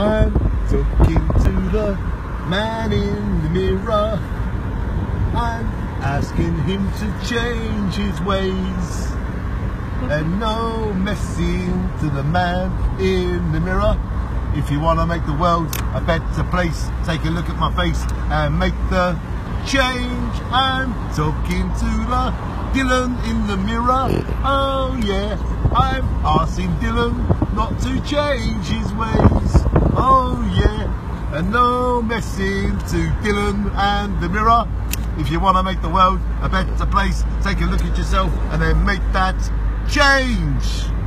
I'm talking to the man in the mirror. I'm asking him to change his ways. And no messing to the man in the mirror. If you want to make the world a better place, take a look at my face and make the change. I'm talking to the Dylan in the mirror. Oh yeah, I'm asking Dylan not to change his ways. Oh yeah, and no messing to Dylan and the mirror. If you want to make the world a better place, take a look at yourself and then make that change.